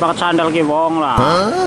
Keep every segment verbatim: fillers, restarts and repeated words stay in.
pakai sandal ki wong lah. Huh?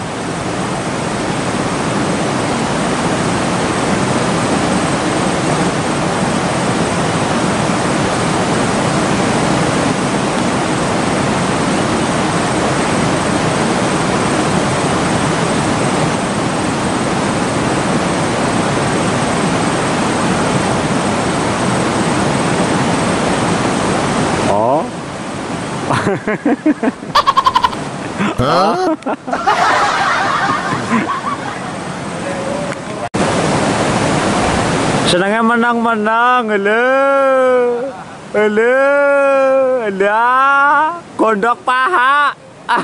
Senangnya menang-menang, lho, lho, lho, gondok paha,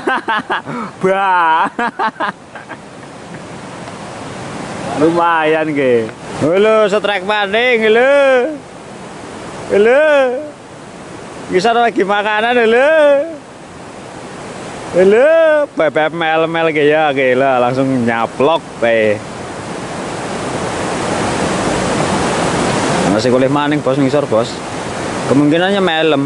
bah, lumayan ke, lho, setrek maning, lho, lho. Bisa lagi makanan dulu. Dulu bebek mel-mel kayak gila langsung nyaplok teh. Masih boleh maning bos ngisor bos. Kemungkinannya melem.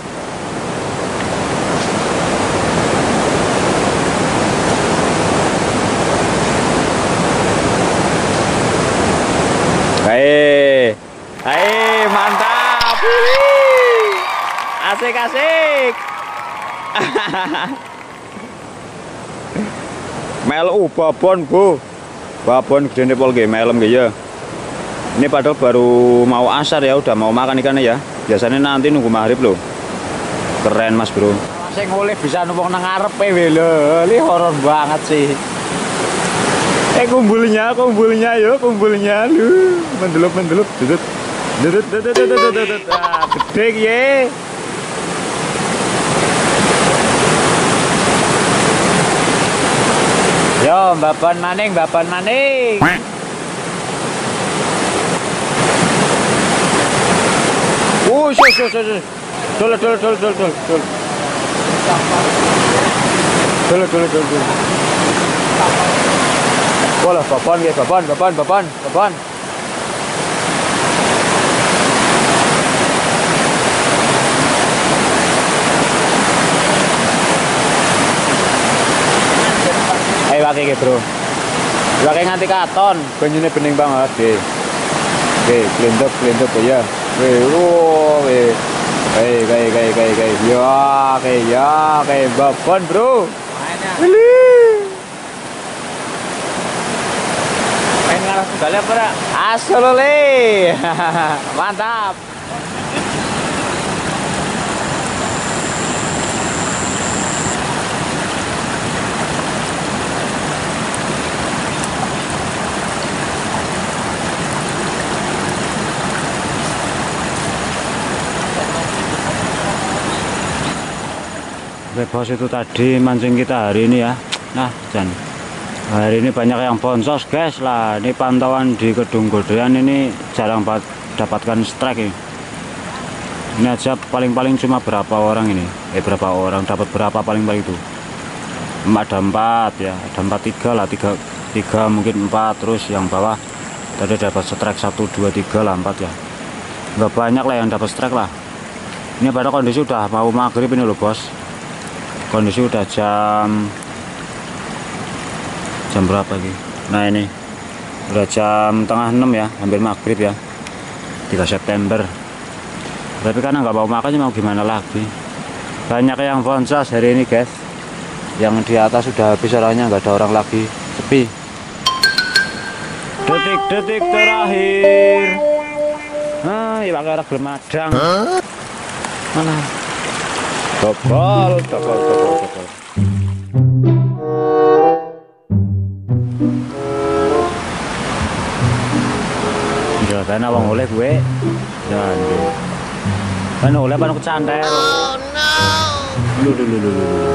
Hei, hei mantap. Asik-asik. Melu babon bu, babon gede pol ge melem ge ya. Ini padahal baru mau asar ya, udah mau makan ikannya ya. Biasanya nanti nunggu maghrib loh. Keren mas bro. Sing oleh bisa numpang nang ngarepe lho. Ini horor banget sih. Eh kumpulnya, kumpulnya yo, kumpulnya lu. Mendelup mendelup, dudut, dudut, dudut, dudut, dudut, dudut. Ah, gede ye. Yo, bapan maning, bapan maning. Oh, so, so, so, so. Dol, dol, dol, dol, dol, dol. Dol, dol, dol, dol. Bola, bapan, guys, bapan, bapan, bapan, bapan. Ayo pakai ke bro, pakai nganti katon, banyunya bening banget, deh, deh, kelendok, kelendok ya, weh, wow, weh, kayak, kayak, kayak, kayak, kayak, ya, kayak, ya, kayak babon bro, main ngarah segala apa? Asal le, mantap. Bos itu tadi mancing kita hari ini ya. Nah, Jan, hari ini banyak yang bonsos guys lah. Ini pantauan di Kedung Godean ini jarang banget dapatkan strike ini. Ini aja paling-paling cuma berapa orang ini? Eh berapa orang dapat berapa paling-paling itu? Ada empat ya, ada empat tiga lah, tiga tiga mungkin empat terus yang bawah tadi dapat strike satu dua tiga lah empat ya. Nggak banyak lah yang dapat strike lah. Ini pada kondisi udah mau maghrib ini loh bos. Kondisi udah jam jam berapa lagi? Nah ini udah jam tengah enam ya, hampir maghrib ya, tiga September. Tapi karena nggak mau makan mau gimana lagi. Banyak yang bonsos hari ini guys. Yang di atas sudah habis orangnya, nggak ada orang lagi, sepi. Detik-detik terakhir. Nah, ini pakai arah bermadang. Mana? Topol, topol, topol, topol. Ya, karena wong oleh gue. Jangan deh. Kan oleh pan kecantel. Oh no. Lu lu lu lu.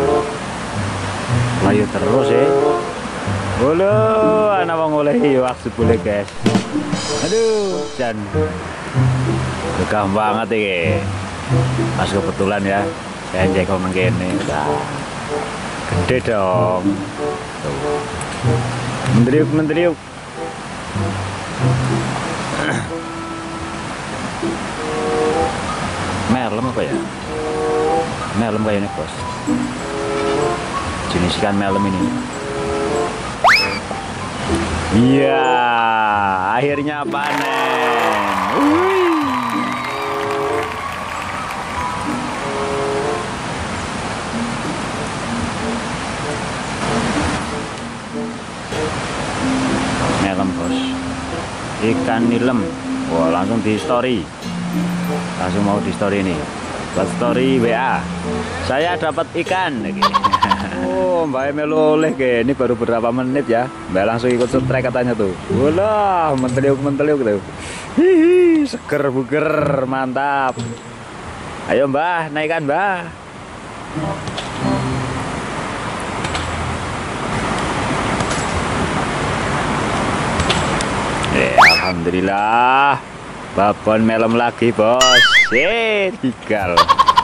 Layu terus ya. Halo, anak wong oleh yo aksud boleh guys. Aduh, Jan. Gampang banget ya. Pas kebetulan ya. Saya jengkol menggini, udah gede dong. Mendriuk, mendriuk. Merlem apa ya? Merlem kayaknya bos. jenis ikan melem ini. Iya, akhirnya panen. Wih. Melem bos, ikan nilem. Wah, langsung di story, langsung mau di story ini, buat story W A. Saya dapat ikan. Oh, Mbak melu oleh ke ini baru berapa menit ya. Mbak langsung ikut strike katanya tuh. Walah, menteliuk menteliuk tuh. Hihi, seger buger, mantap. Ayo Mbah, naikkan Mbah. Eh, alhamdulillah, babon melem lagi bos. Eh, tinggal.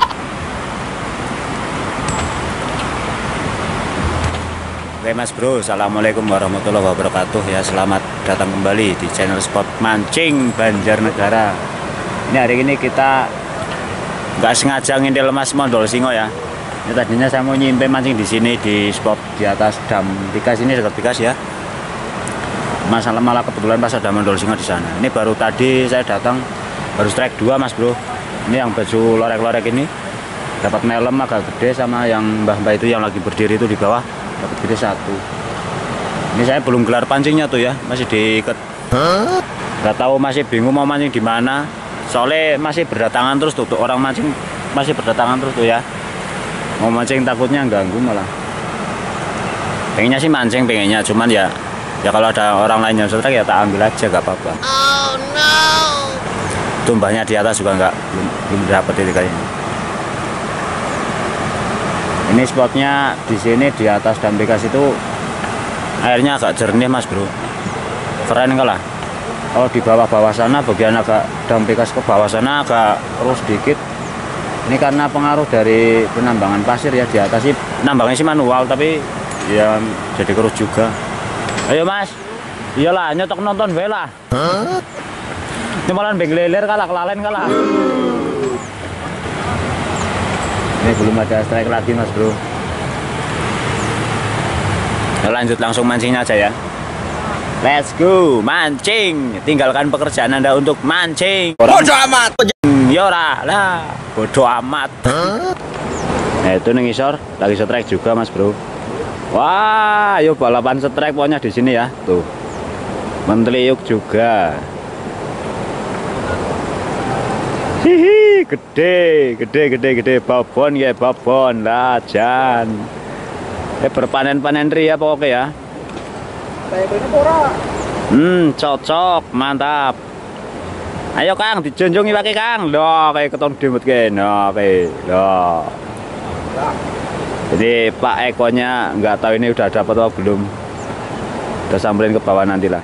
Oke Mas Bro, assalamualaikum warahmatullahi wabarakatuh ya. Selamat datang kembali di channel Spot Mancing Banjarnegara. Ini hari ini kita nggak sengaja ngintil Mas Mondol Singo ya. Ini tadinya saya mau nyimpen mancing di sini di spot di atas dam Tikas ini, dekat Tikas ya. Masalah malah kebetulan pas ada Mondol Singo di sana. Ini baru tadi saya datang, baru strike dua Mas Bro. Ini yang baju lorek-lorek ini dapat melem agak gede, sama yang mbah-mbah itu yang lagi berdiri itu di bawah dapat gede satu. Ini saya belum gelar pancingnya tuh ya, masih diikat. Nggak tahu, masih bingung mau mancing di mana. Soalnya masih berdatangan terus tuh, tuh orang mancing masih berdatangan terus tuh ya. Mau mancing takutnya ganggu malah. Pengennya sih mancing, pengennya cuman ya ya kalau ada orang lain yang strike ya tak ambil aja, gak apa-apa. Oh no. Tumbahnya di atas juga nggak belum belum dapat itu kayaknya. Ini spotnya di sini di atas dam Tikas itu airnya agak jernih Mas Bro, keren enggak lah. Kalau di bawah-bawah sana, bagian agak dam Tikas ke bawah sana agak terus sedikit. Ini karena pengaruh dari penambangan pasir ya. Di atas sih nambangnya sih manual, tapi ya jadi kerus juga. Ayo Mas, iyalah nyotok nonton bela. Ini malah bengleler kalah, kelalen kalah. Ini belum ada strike lagi Mas Bro. Nah, lanjut langsung mancingnya aja ya. Let's go mancing. Tinggalkan pekerjaan Anda untuk mancing. Bodoh amat. Yora lah, bodoh amat. Nah itu nih ngisor lagi strike juga Mas Bro. Wah, ayo balapan strike pokoknya di sini ya. Tuh, menteliuk juga. Hihi, gede, gede, gede, gede, babon ya, babon lah, jan. Eh berpanen-panen ria pokoknya ya. Hmm, cocok, mantap. Ayo Kang, dijonjongi pakai Kang. Loh, kayak keton dimut kayak, no, kayak, loh. Jadi Pak Ekonya nggak tahu ini udah dapat atau belum. Udah samperin ke bawah nantilah.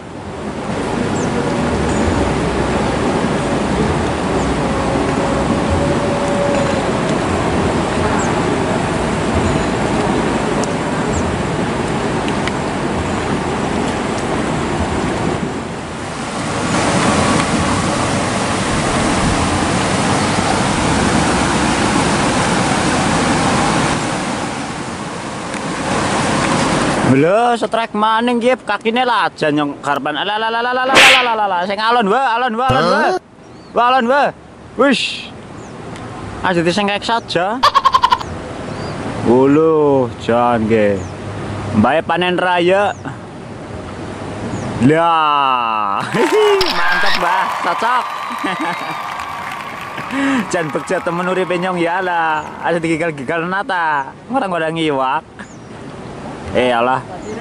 Lho, strike maning nggih, kakine lajan yang karepan. Ala ala ala ala ala ala ala. Sing alon wae, alon wae, alon wae. Wae alon wae. Wis. Aja disengkek saja. Ulu, jan nggih. Mbae panen raya. Lah. Mantap, Mbah. Cocok. Jan bekja temen uripe nyong ya lah. Ada digigal-gigal nata. Orang-orang ngiwak. Eh alah,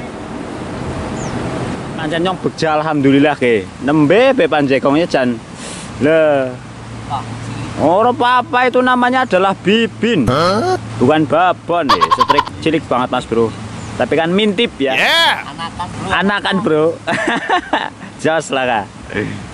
pancen nyong bekja alhamdulillah ke nembe be panjekongnya jan le. Ora apa-apa, itu namanya adalah bibin, bukan babon ya. Strike cilik banget Mas Bro, tapi kan mintip ya. Anakan bro, anakan bro. Jos lah kak.